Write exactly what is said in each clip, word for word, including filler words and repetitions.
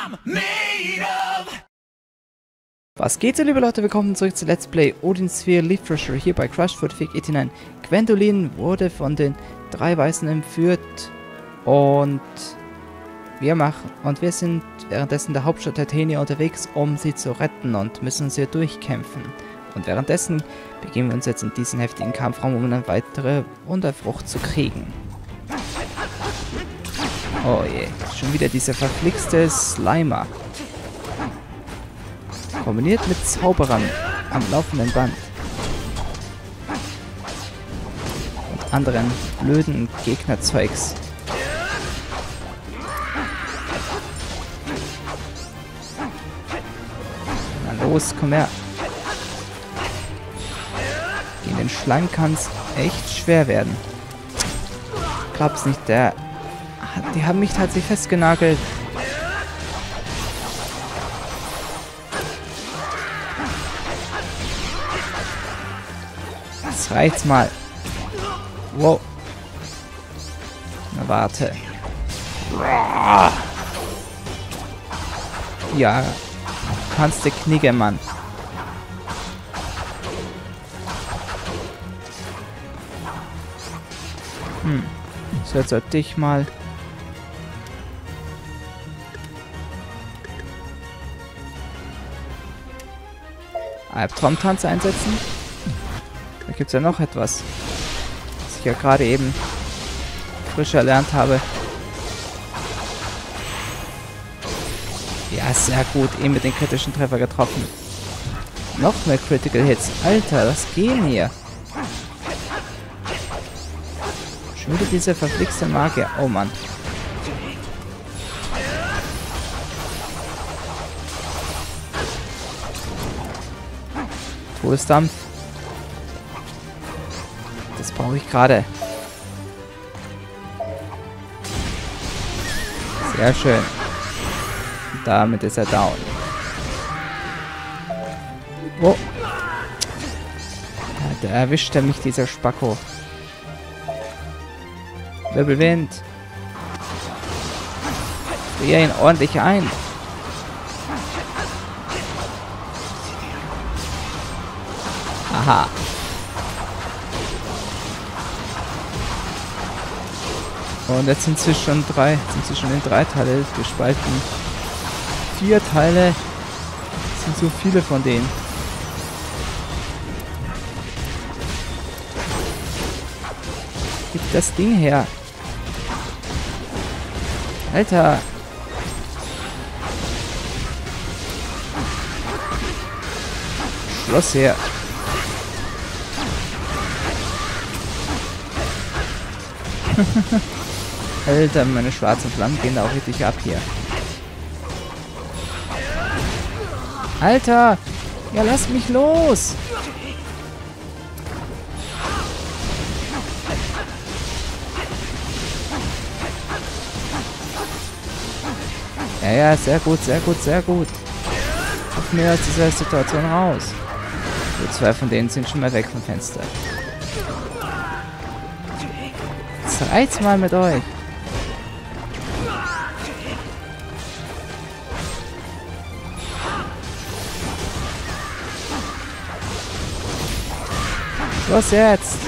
Was geht so, liebe Leute? Willkommen zurück zu Let's Play Odin Sphere Leaf Thrasher hier bei Crash vierzig neunundachtzig. Gwendolyn wurde von den drei Weißen entführt und wir machen und wir sind währenddessen in der Hauptstadt Titania unterwegs, um sie zu retten und müssen sie durchkämpfen. Und währenddessen begeben wir uns jetzt in diesen heftigen Kampfraum, um eine weitere Wunderfrucht zu kriegen. Oh je, schon wieder dieser verflixte Slimer. Kombiniert mit Zauberern am laufenden Band. Und anderen blöden Gegnerzeugs. Na los, komm her. Gegen den Schlangen kann es echt schwer werden. Ich glaub's nicht, der... Die haben mich tatsächlich festgenagelt. Das reicht's mal. Wow. Na warte. Ja. Kannst du knicken, Mann. Hm. So, jetzt sollte ich mal... Albtraumtanz einsetzen. Da gibt es ja noch etwas, was ich ja gerade eben frisch erlernt habe. Ja, sehr gut. Eben mit den kritischen Treffer getroffen. Noch mehr Critical Hits. Alter, was gehen hier? Schon wieder diese verflixte Magier. Oh Mann. Todesdampf. Das brauche ich gerade. Sehr schön. Und damit ist er down. Oh. Ja, da erwischt er mich, dieser Spacko. Wirbelwind. Frier ihn ordentlich ein. Aha. Und jetzt sind sie schon drei, sind sie schon in drei Teile gespalten. Vier Teile. Das sind so viele von denen. Gib das Ding her. Alter. Schloss her. Alter, meine schwarzen Flammen gehen da auch richtig ab hier. Alter! Ja, lass mich los! Ja, ja, sehr gut, sehr gut, sehr gut. Auf mir aus dieser Situation raus. So, zwei von denen sind schon mal weg vom Fenster. Jetzt reicht's mal mit euch. Was jetzt?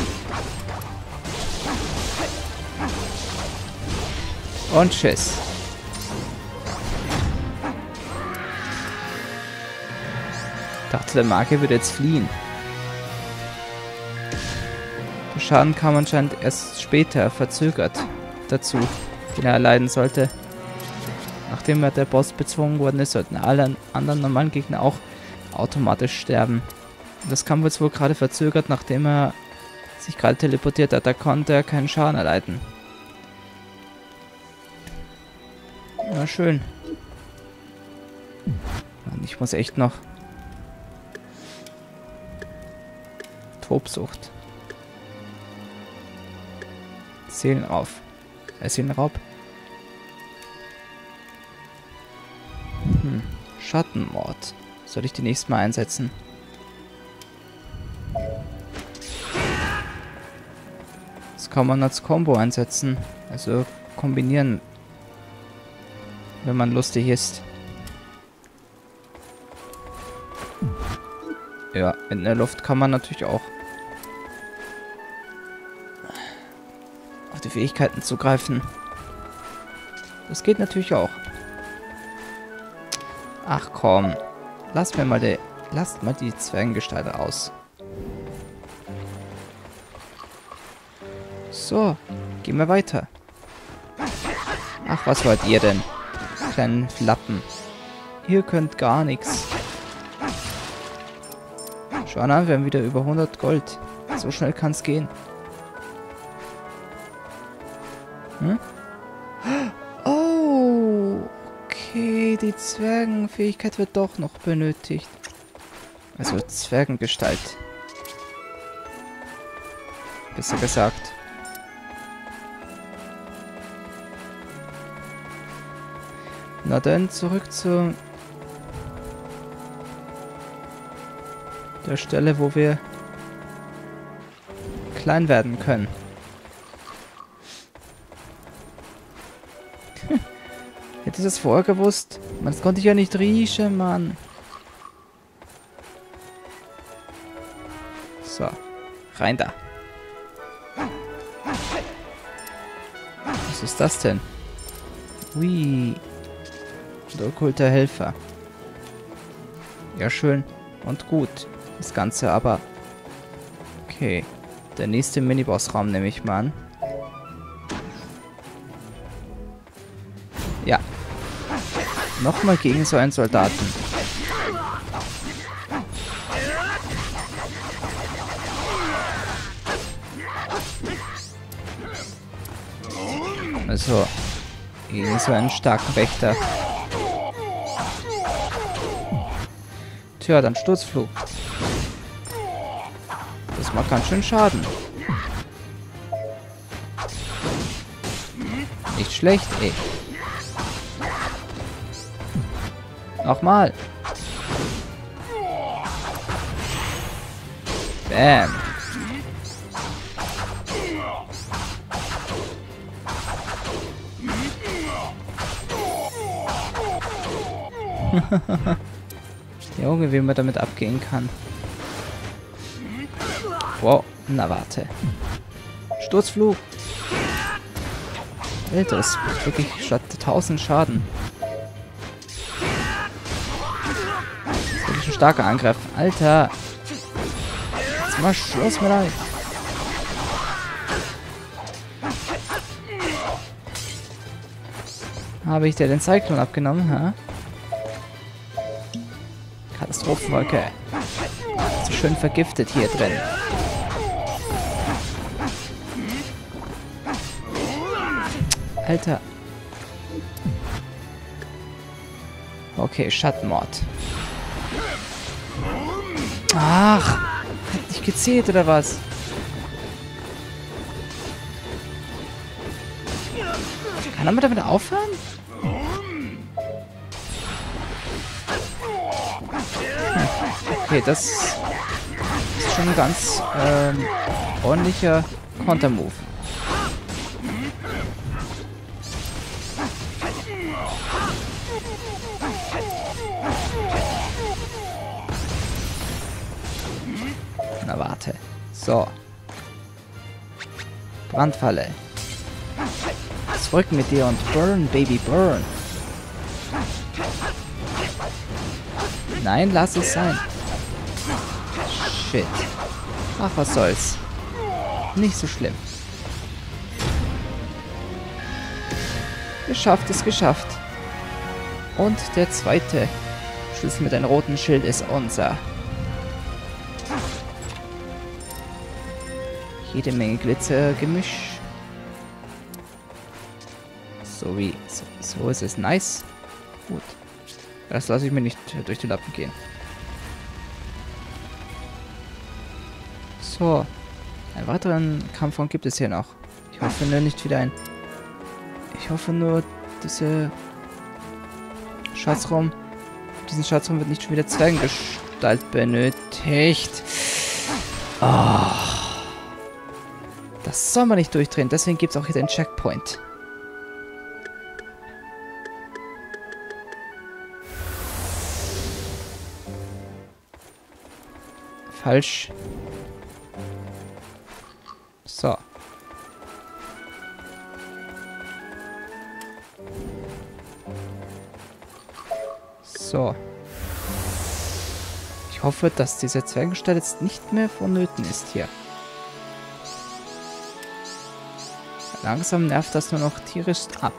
Und tschüss. Ich dachte, der Magier würde jetzt fliehen. Der Schaden kam anscheinend erst später, verzögert, dazu, den er erleiden sollte. Nachdem er der Boss bezwungen worden ist, sollten alle anderen normalen Gegner auch automatisch sterben. Das kam jetzt wohl gerade verzögert, nachdem er sich gerade teleportiert hat. Da konnte er keinen Schaden erleiden. Na schön. Und ich muss echt noch... Tobsucht. Seelenauf. Äh, Seelenraub. Hm. Schattenmord. Soll ich die nächste Mal einsetzen? Das kann man als Combo einsetzen. Also kombinieren, wenn man lustig ist. Ja, in der Luft kann man natürlich auch auf die Fähigkeiten zugreifen. Das geht natürlich auch. Ach komm. Lass mir mal die, lasst mal die Zwergengestalt aus. So, gehen wir weiter. Ach, was wollt ihr denn? Kleinen Flappen. Ihr könnt gar nichts. Schau an, wir haben wieder über hundert Gold. So schnell kann es gehen. Hm? Oh, okay, die Zwergenfähigkeit wird doch noch benötigt. Also Zwergengestalt. Besser gesagt. Na dann, zurück zu der Stelle, wo wir klein werden können. Hätte ich das vorher gewusst? Man, das konnte ich ja nicht riechen, Mann. So, rein da. Was ist das denn? Ui. Der okkulte Helfer. Ja, schön und gut. Das Ganze aber... Okay. Der nächste Miniboss-Raum nehme ich mal an. Ja. Nochmal gegen so einen Soldaten. Also, gegen so einen starken Wächter. Tja, dann Sturzflug. Das macht ganz schön Schaden. Nicht schlecht, ey. Nochmal. Bam. Junge, wie man damit abgehen kann. Wow, na warte. Sturzflug. Alter, das macht wirklich statt tausend Schaden. Das ist wirklich ein starker Angriff. Alter. Jetzt mal Schluss mit euch. Habe ich dir den Cyclone abgenommen, ha? Katastrophenwolke. So schön vergiftet hier drin. Alter. Okay, Schattenmord. Ach, hat nicht gezählt oder was? Kann er mal damit aufhören? Okay, das ist schon ein ganz ähm, ordentlicher Kontermove. Na warte. So. Brandfalle. Zurück mit dir und burn, Baby, burn. Nein, lass es sein. Shit. Ach, was soll's. Nicht so schlimm. Geschafft ist geschafft. Und der zweite Schlüssel mit einem roten Schild ist unser. Jede Menge Glitzergemisch. So wie... So, so ist es nice. Gut. Das lasse ich mir nicht durch die Lappen gehen. So. Einen weiteren Kampfraum gibt es hier noch. Ich hoffe nur nicht wieder ein... Ich hoffe nur, diese... Schatzraum... Diesen Schatzraum wird nicht schon wieder Zwergengestalt benötigt. Oh. Das soll man nicht durchdrehen. Deswegen gibt es auch hier den Checkpoint. falsch. So. So. Ich hoffe, dass dieser Zwergenstall jetzt nicht mehr vonnöten ist hier. Langsam nervt das nur noch tierisch ab.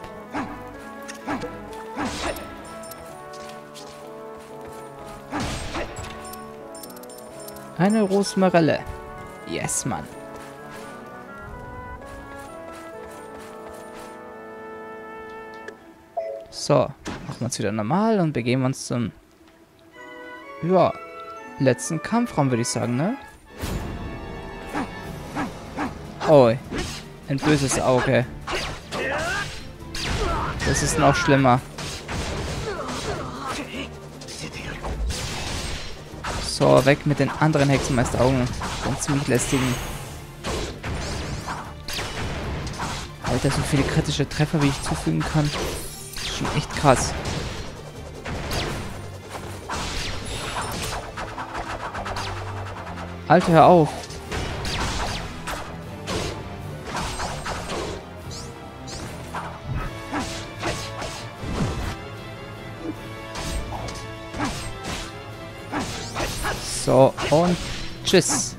Eine Rosmarelle. Yes, Mann. So, machen wir uns wieder normal und begeben uns zum ja, letzten Kampfraum, würde ich sagen, ne? Oh, ein böses Auge. Das ist noch schlimmer. So, weg mit den anderen Hexenmeisteraugen. Und ziemlich lästigen. Alter, so viele kritische Treffer, wie ich zufügen kann. Schon echt krass. Alter, hör auf. So, und tschüss.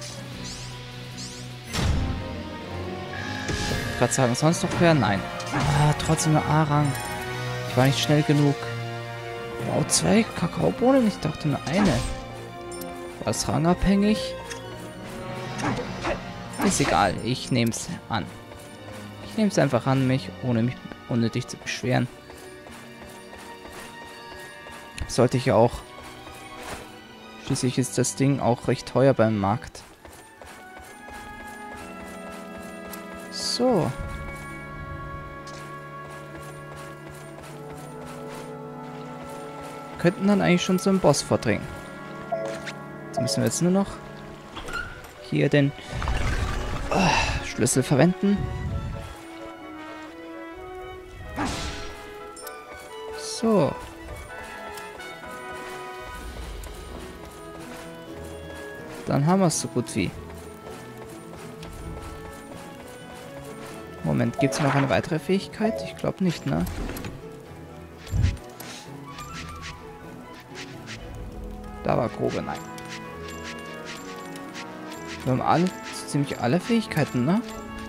Ich wollte gerade sagen, sonst noch wer? Nein. Ah, trotzdem nur A-Rang. Ich war nicht schnell genug. Wow, zwei Kakaobohnen? Ich dachte nur eine. War es rangabhängig? Ist egal, ich nehme es an. Ich nehme es einfach an mich, ohne mich unnötig zu beschweren. Sollte ich ja auch. Schließlich ist das Ding auch recht teuer beim Markt. So. Könnten dann eigentlich schon zum Boss vordringen. Jetzt müssen wir jetzt nur noch hier den oh, Schlüssel verwenden. So. Dann haben wir es so gut wie. Moment, gibt es noch eine weitere Fähigkeit? Ich glaube nicht, ne? Da war grobe, nein. Wir haben alle, so ziemlich alle Fähigkeiten, ne?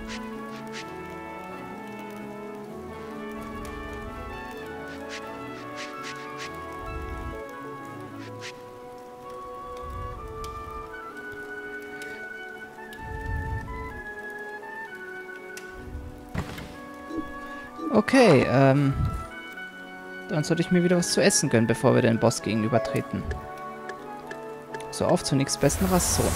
Okay, ähm... dann sollte ich mir wieder was zu essen gönnen, bevor wir den Boss gegenübertreten. So, auf zur nächstbesten Rastzone.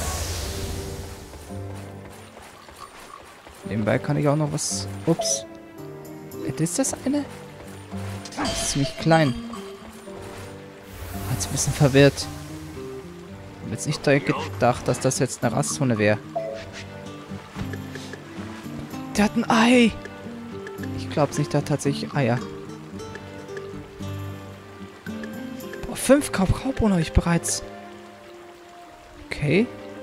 Nebenbei kann ich auch noch was... Ups. Ist das eine? Das ist ziemlich klein. Jetzt ein bisschen verwirrt. Ich habe jetzt nicht gedacht, dass das jetzt eine Rastzone wäre. Der hat ein Ei! Ich glaube nicht, der hat tatsächlich Eier. Boah, fünf Kakaobohnen habe ich bereits. Okay.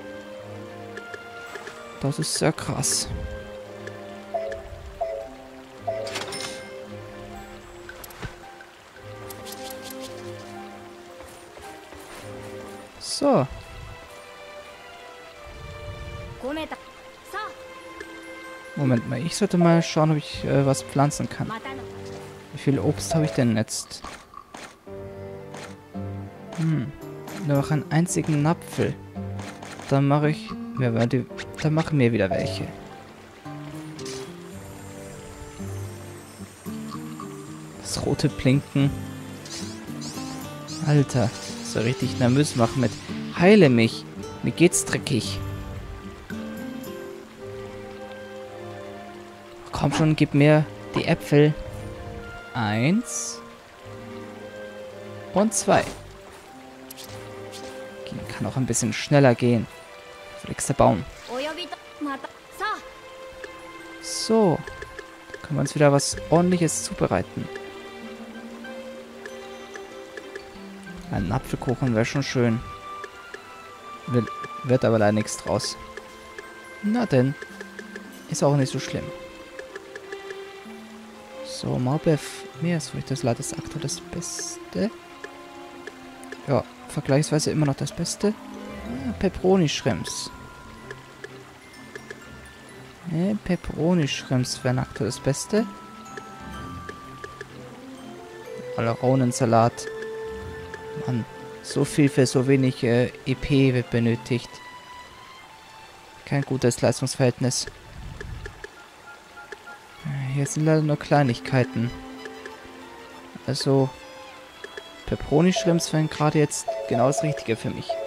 Das ist sehr krass. So. Moment mal, ich sollte mal schauen, ob ich äh, was pflanzen kann. Wie viel Obst habe ich denn jetzt? Hm. Nur noch einen einzigen Apfel. Dann mache ich... Ja, die, dann machen wir wieder welche. Das rote Blinken. Alter, so richtig nervös machen mit heile mich. Mir geht's dreckig. Komm schon, gib mir die Äpfel. Eins. Und zwei. Kann auch ein bisschen schneller gehen. Nächster Baum. So. Können wir uns wieder was Ordentliches zubereiten. Ein Apfelkuchen wäre schon schön. Will, wird aber leider nichts draus. Na denn. Ist auch nicht so schlimm. So, Maulbeer Meeresfrüchte-Salat ist aktuell das Beste. Ja, vergleichsweise immer noch das Beste. Ah, Peperoni-Shrimps. Ne, Peperoni-Shrimps wären aktuell das Beste. Alaronensalat. Mann, so viel für so wenig äh, E P wird benötigt. Kein gutes Leistungsverhältnis. Hier sind leider nur Kleinigkeiten. Also, Peperoni-Shrimps wären gerade jetzt genau das Richtige für mich.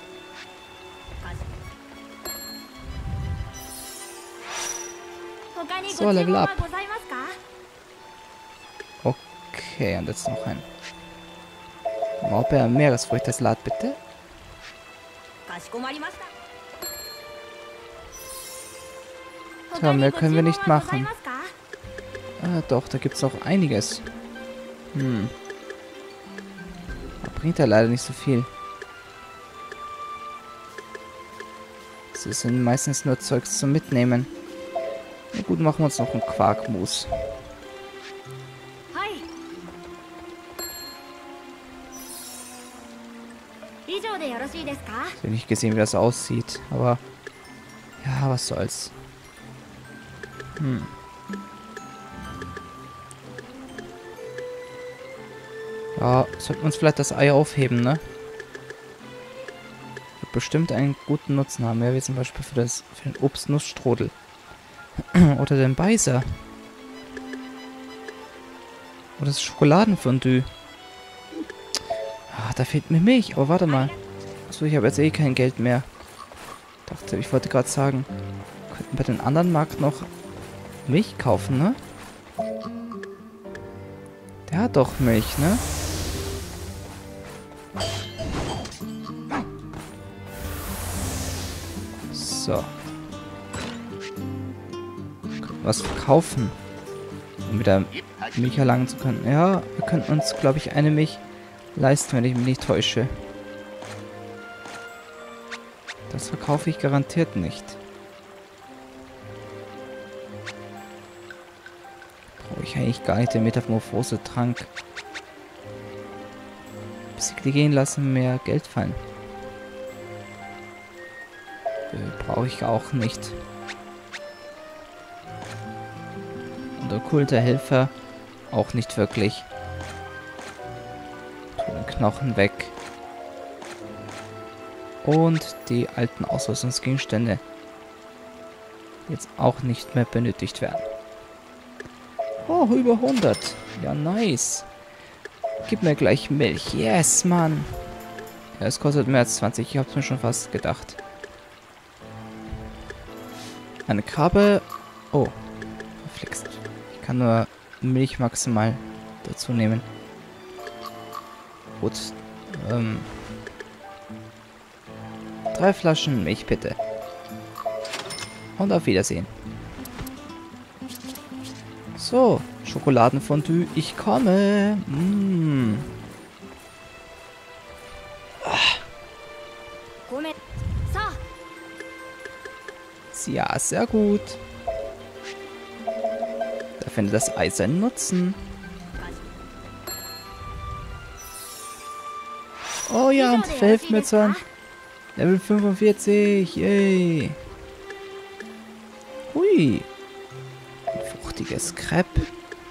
So, Level up. Okay, und jetzt noch ein Maulbeer Meeresfrüchte-Salat, bitte. Tja, mehr können wir nicht machen. Ah, doch, da gibt es noch einiges. Hm. Da bringt ja leider nicht so viel. Das sind meistens nur Zeugs zum Mitnehmen. Na gut, machen wir uns noch einen Quarkmus. Ich habe nicht gesehen, wie das aussieht, aber ja, was soll's. Hm. Ja, sollten wir uns vielleicht das Ei aufheben, ne? Wird bestimmt einen guten Nutzen haben, ja, wie zum Beispiel für, das, für den Obst-Nuss-Strudel. Oder den Beißer. Oder das Schokoladenfondue. Ah, da fehlt mir Milch. Aber warte mal. Achso, ich habe jetzt eh kein Geld mehr. Dachte, ich wollte gerade sagen, wir könnten bei den anderen Markt noch Milch kaufen, ne? Der hat doch Milch, ne? So. Was verkaufen, um wieder Milch erlangen zu können. Ja, wir könnten uns, glaube ich, eine Milch leisten, wenn ich mich nicht täusche. Das verkaufe ich garantiert nicht. Brauche ich eigentlich gar nicht den Metamorphose-Trank. Besiegte gehen lassen, mehr Geld fallen. Äh, brauche ich auch nicht. Und okkulte Helfer auch nicht wirklich. Tu den Knochen weg. Und die alten Ausrüstungsgegenstände jetzt auch nicht mehr benötigt werden. Oh, über hundert. Ja, nice. Gib mir gleich Milch. Yes, Mann. Ja, es kostet mehr als zwanzig. Ich hab's mir schon fast gedacht. Eine Krabbe. Oh. Verflixt. Ich kann nur Milch maximal dazu nehmen. Gut. Ähm. Drei Flaschen Milch, bitte. Und auf Wiedersehen. So, Schokoladenfondue, ich komme. Mm. Ah. Ja, sehr gut. Da findet das Ei seinen Nutzen. Oh ja, und verhilft mir zu Level fünfundvierzig. Yay. Hui. Ein fruchtiges Crepe.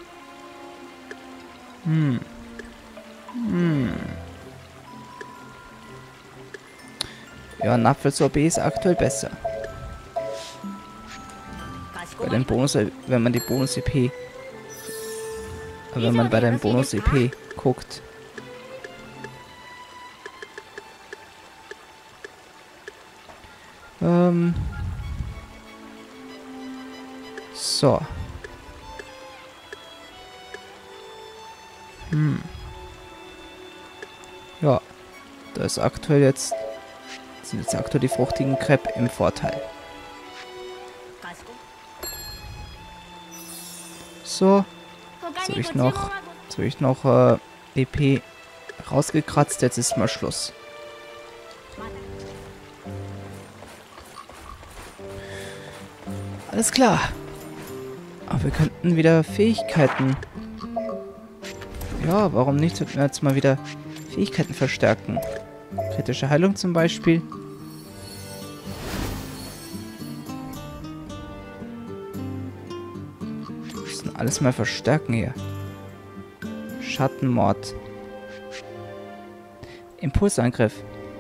Hm. Hm. Ja, ein Apfelsorbet ist aktuell besser. Bei den Bonus, wenn man die Bonus-E P, wenn man bei den Bonus-E P guckt. Ähm. So. Hm. Ja. Da ist aktuell jetzt, sind jetzt aktuell die fruchtigen Crepe im Vorteil. So. Jetzt habe ich noch, jetzt habe ich noch äh, E P rausgekratzt. Jetzt ist mal Schluss. Alles klar. Aber wir könnten wieder Fähigkeiten... Ja, warum nicht? Sollten wir jetzt mal wieder Fähigkeiten verstärken. Kritische Heilung zum Beispiel. Wir müssen alles mal verstärken hier. Schattenmord. Impulsangriff.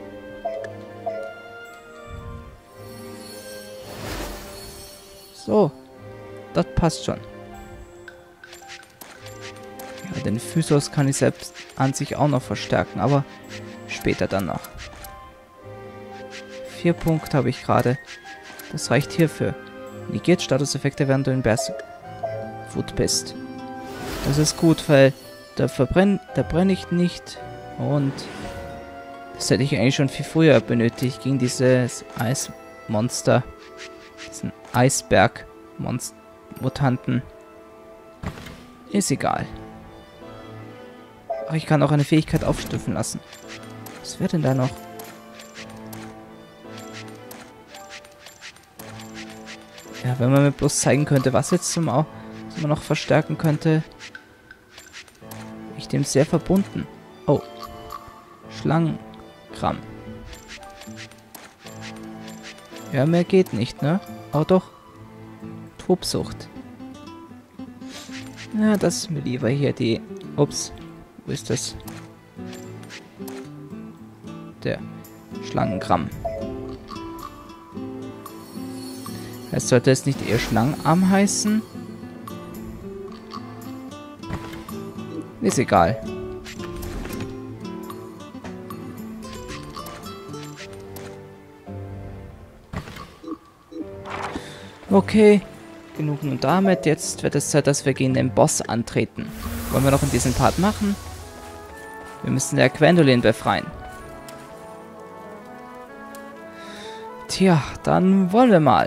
So. Das passt schon. Ja, den Physos kann ich selbst an sich auch noch verstärken, aber später dann noch. Vier Punkte habe ich gerade. Das reicht hierfür. Negiert Statuseffekte, während du in Berserk-Wut bist. Das ist gut, weil da verbrennt, da brenne ich nicht. Und das hätte ich eigentlich schon viel früher benötigt gegen dieses Eismonster. Diesen Eisberg-Mutanten. Ist egal. Ach, ich kann auch eine Fähigkeit aufstufen lassen. Was wäre denn da noch? Ja, wenn man mir bloß zeigen könnte, was jetzt zum Au was man noch verstärken könnte. Ich dem sehr verbunden. Oh. Schlangenkram. Ja, mehr geht nicht, ne? Oh doch. Tobsucht. Ja, das ist mir lieber hier die... Ups. Wo ist das? Der Schlangengramm. Es sollte es nicht eher Schlangenarm heißen? Ist egal. Okay. Genug nun damit. Jetzt wird es Zeit, dass wir gegen den Boss antreten. Wollen wir noch in diesem Part machen? Wir müssen der Gwendolyn befreien. Tja, dann wollen wir mal.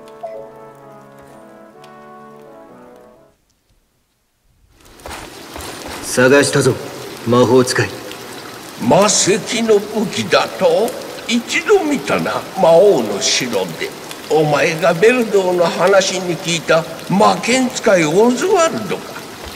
Sagashita zo, Mahou-使い。 魔石の武器だと一度見たな、魔王の城で。お前がベルドーの話に聞いた魔剣使いオズワルドか。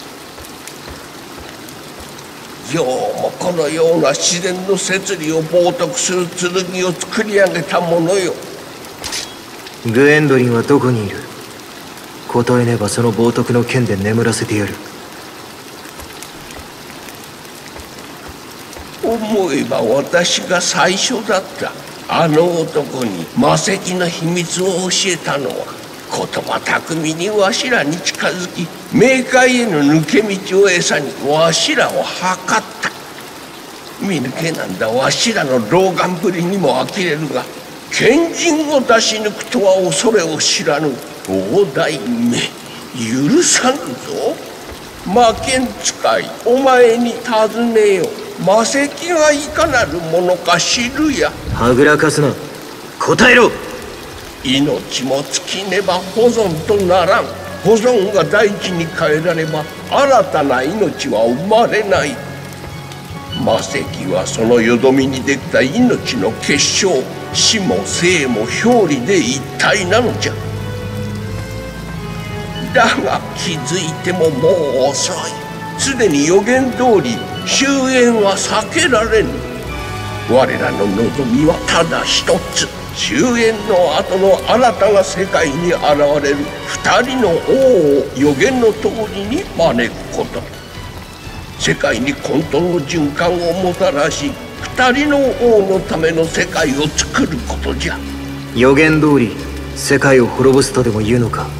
ようもこのような自然の摂理を冒涜する剣を作り上げたものよ。 グエンドリンはどこにいる？答えねばその冒涜の剣で眠らせてやる。 思えば私が最初だった。あの男に魔石の秘密を教えたのは言葉巧みにわしらに近づき冥界への抜け道を餌にわしらを測った。見抜けなんだわしらの老眼ぶりにも呆れるが賢人を出し抜くとは恐れを知らぬ。大大名許さぬぞ。魔剣使いお前に尋ねよう。魔石がいかなるものか知るや。 はぐらかすな。答えろ。 命も尽きねば保存とならん。保存が大地に変えられば新たな命は生まれない。魔石はそのよどみにできた命の結晶。死も生も表裏で一体なのじゃ。だが気づいてももう遅い。すでに予言通り終焉は避けられぬ。我らの望みはただ一つ。終焉の後の新たな世界に現れる二人の王を予言の通りに招くこと。世界に混沌の循環をもたらし二人の王のための世界を作ることじゃ。 予言通り世界を滅ぼすとでも言うのか。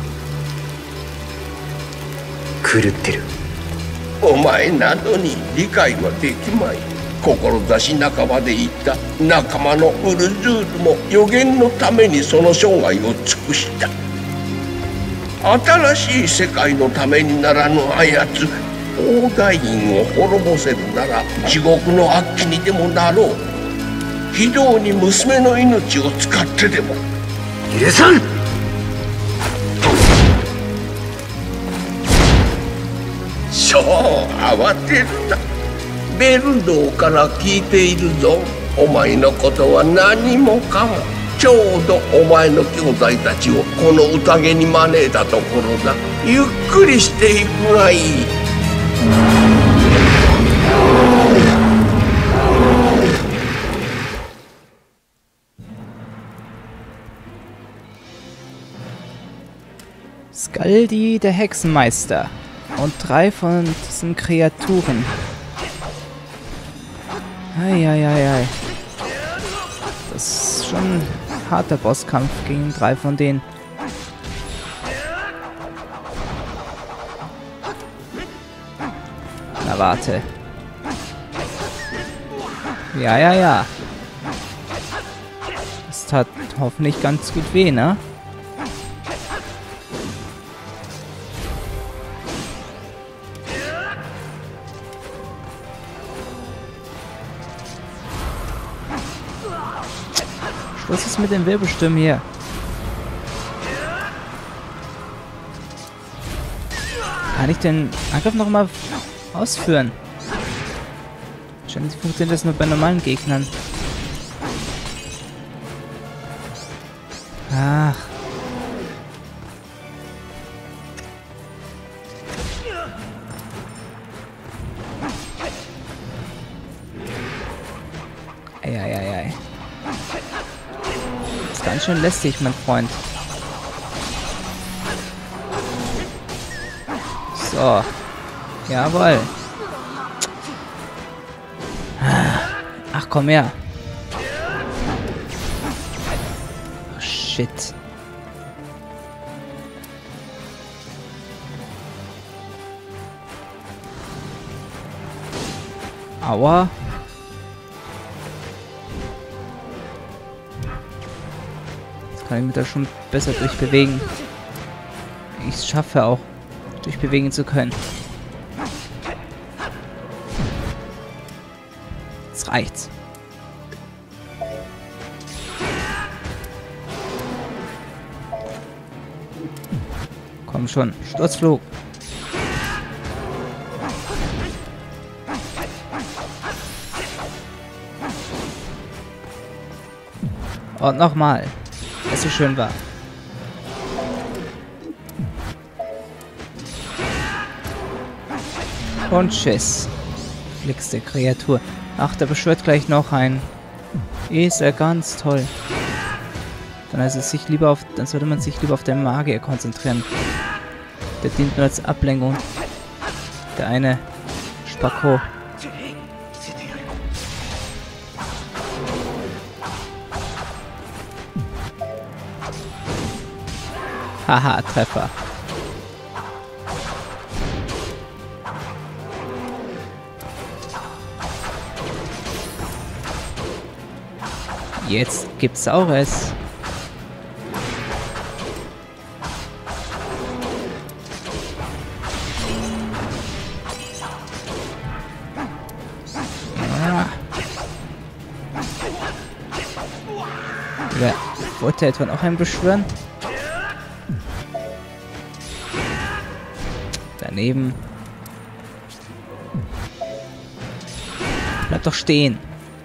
狂ってる。 お前などに理解はできまい。志半ばで言った仲間のウルズールも予言のためにその生涯を尽くした。新しい世界のためにならぬあやつ。大大院を滅ぼせるなら地獄の悪鬼にでもなろう。非道に娘の命を使ってでも。 許さん。 そう慌てるな。ベルドーから聞いているぞ。お前のことは何もかも。 ちょうどお前の兄弟たちをこの宴に招いたところだ。ゆっくりしていくがいい。 Skaldi, der Hexenmeister. Und drei von diesen Kreaturen. Eieiei. Das ist schon ein harter Bosskampf gegen drei von denen. Na warte. Ja, ja, ja. Das tat hoffentlich ganz gut weh, ne? Was ist mit den Wirbelstimmen hier? Kann ich den Angriff nochmal ausführen? Wahrscheinlich funktioniert das nur bei normalen Gegnern. Ach. Eieiei. Das ist ganz schön lästig, mein Freund. So. Jawohl. Ach, komm her. Oh, shit. Aua. Jetzt kann ich mich da schon besser durchbewegen. Ich schaffe auch, durchbewegen zu können. Jetzt reicht's. Komm schon, Sturzflug. Und nochmal, dass so schön war. Und tschüss. Flickste Kreatur. Ach, der beschwört gleich noch ein. Ist er ganz toll. Dann, also sich lieber auf, dann sollte man sich lieber auf den Magier konzentrieren. Der dient nur als Ablenkung. Der eine Spacko. Haha, Treffer. Jetzt gibt's auch es. Ja. Oder wollte er etwa noch einen beschwören? Daneben. Bleib doch stehen.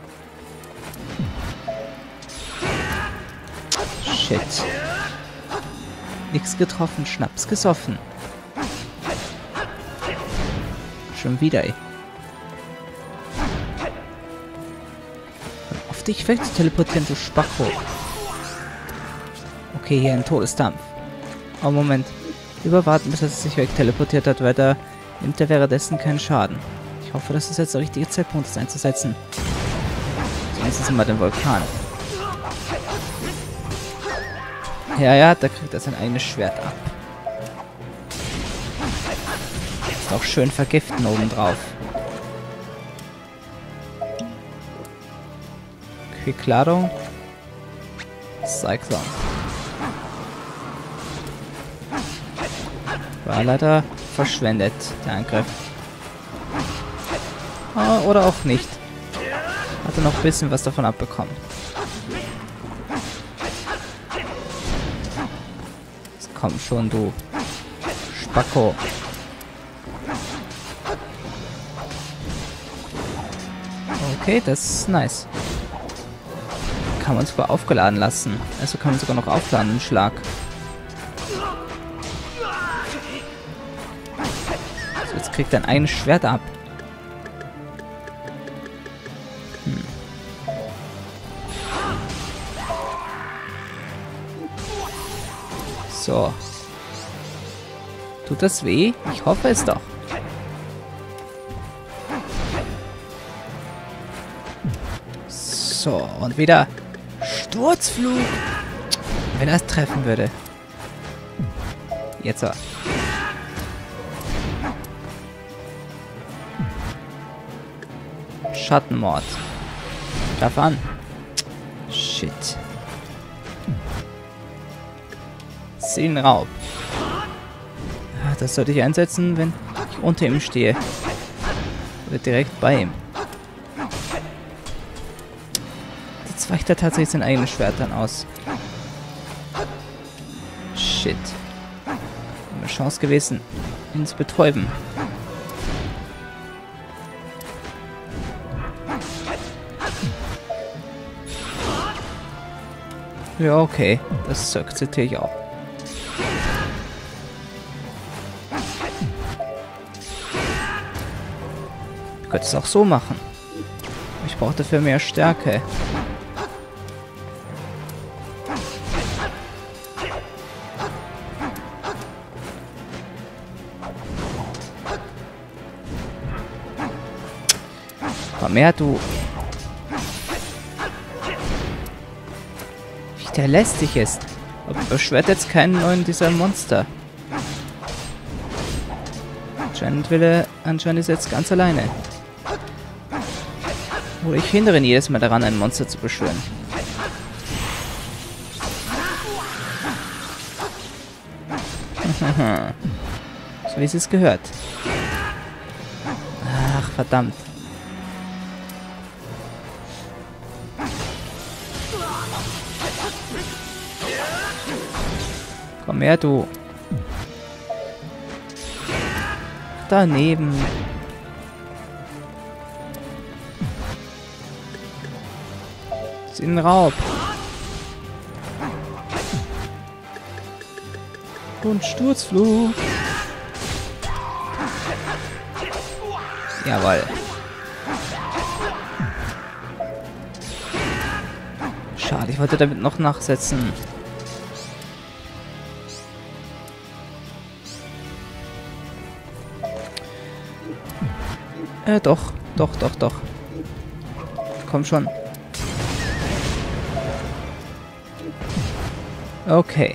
Shit. Nix getroffen, Schnaps gesoffen. Schon wieder, ey. Auf dich weg zu teleportieren, du Spacko. Okay, hier ein Todesdampf. Oh, Moment. Lieber warten, bis er sich weg teleportiert hat, weil da nimmt er währenddessen keinen Schaden. Ich hoffe, dass es jetzt der richtige Zeitpunkt ist, einzusetzen. Sonst ist immer den Vulkan. Ja, ja, da kriegt er sein eigenes Schwert ab. Ist auch schön vergiften obendrauf. Quick-Ladung. Cyclone. War leider verschwendet, der Angriff. Oh, oder auch nicht. Hatte noch ein bisschen was davon abbekommen. Jetzt komm schon, du Spacko. Okay, das ist nice. kann man sogar aufgeladen lassen. Also kann man sogar noch aufladen, den Schlag. So, jetzt kriegt er ein eigenes Schwert ab. Hm. So. Tut das weh? Ich hoffe es doch. So, und wieder Sturzflug. Wenn er es treffen würde. Jetzt so. Schattenmord. Greif an. Shit. Seelenraub. Das sollte ich einsetzen, wenn ich unter ihm stehe. Oder direkt bei ihm. Jetzt weicht er tatsächlich sein eigenes Schwert dann aus. Shit. Eine Chance gewesen, ihn zu betäuben. Ja, okay. Das akzeptiere ich auch. Ich könnte es auch so machen. Ich brauche dafür mehr Stärke. Komm her, du. Wie der lästig ist. Aber beschwert jetzt keinen neuen dieser Monster. Anscheinend will er, anscheinend ist er jetzt ganz alleine. Oder ich hindere ihn jedes Mal daran, ein Monster zu beschwören. So wie es es gehört. Ach, verdammt. Komm her, du. Daneben. Seelenraub. Und Sturzflug. Jawohl. Schade, ich wollte damit noch nachsetzen. Äh, doch. Doch, doch, doch. Komm schon. Okay.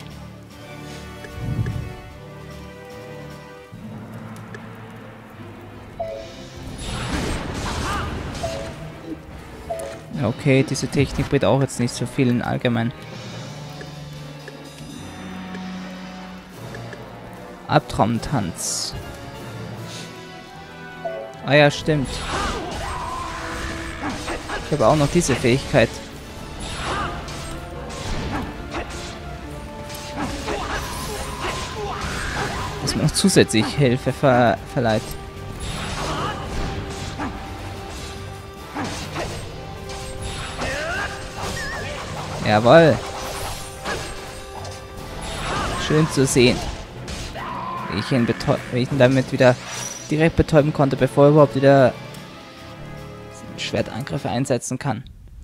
Okay, diese Technik bringt auch jetzt nicht so viel in allgemein. Albtraumtanz. Ah ja, stimmt. Ich habe auch noch diese Fähigkeit. Dass man noch zusätzlich Hilfe ver verleiht. Jawohl. Schön zu sehen. Wie ich ihn, wie ich ihn damit wieder direkt betäuben konnte, bevor er überhaupt wieder Schwertangriffe einsetzen kann.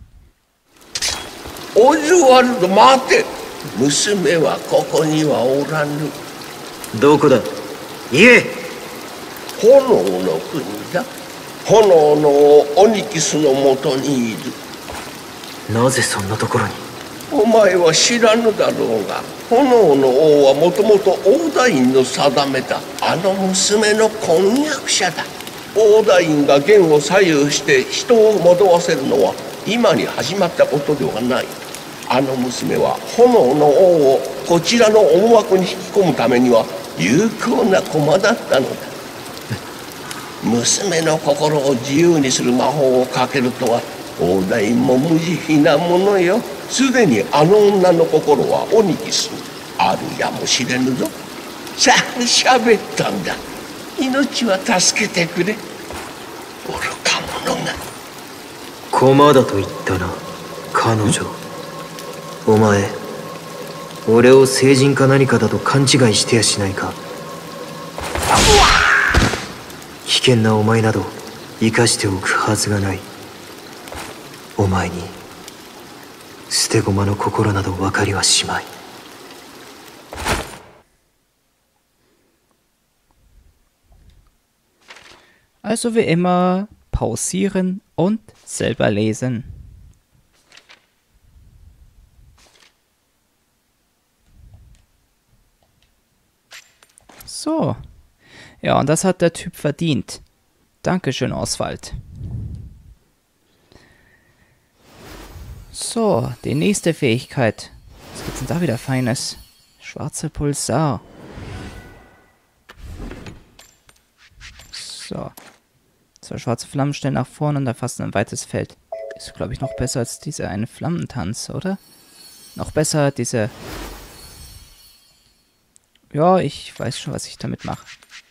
Oswald, warte! Musume wa koko ni wa oranu. Doko da? Ie! Honou no kuni da. Honou no Onyx no moto ni iru. なぜそんなところに？ お前は知らぬだろうが、炎の王はもともと大田院の定めたあの娘の婚約者だ。大田院が元を左右して人を惑わせるのは今に始まったことではない。あの娘は炎の王をこちらの思惑に引き込むためには有効な駒だったのだ。娘の心を自由にする魔法をかけるとは大田院も無慈悲なものよ。すでにあの女の心はオニキスにあるやもしれぬぞ。さあ喋ったんだ。命は助けてくれ。愚か者が。 駒だと言ったな、彼女。 お前俺を聖人か何かだと勘違いしてやしないか。危険なお前など生かしておくはずがない。お前に捨て駒の心など分かりはしまい。 Also wie immer pausieren und selber lesen. So. Ja, und das hat der Typ verdient. Dankeschön, Oswald. So, die nächste Fähigkeit. Was gibt's denn da wieder Feines? Schwarze Pulsar. So. Zwei schwarze Flammen stellen nach vorne und erfassen ein weites Feld. Ist, glaube ich, noch besser als diese eine Flammentanz, oder? Noch besser diese... Ja, ich weiß schon, was ich damit mache.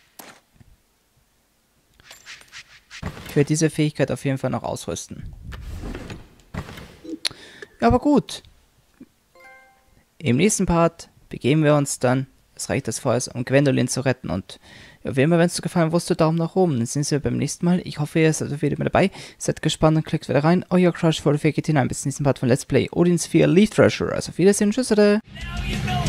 Ich werde diese Fähigkeit auf jeden Fall noch ausrüsten. Ja, aber gut. Im nächsten Part begeben wir uns dann das Reich des Feuers, um Gwendolyn zu retten. Und ja, wie immer, wenn es dir gefallen wusste, Daumen nach oben. Dann sehen wir beim nächsten Mal. Ich hoffe, ihr seid wieder mit dabei. Seid gespannt und klickt wieder rein. Euer Crush vor der geht hinein. Bis zum nächsten Part von Let's Play Odin Sphere Leaf Thrasher. Also auf Wiedersehen. Tschüss, oder?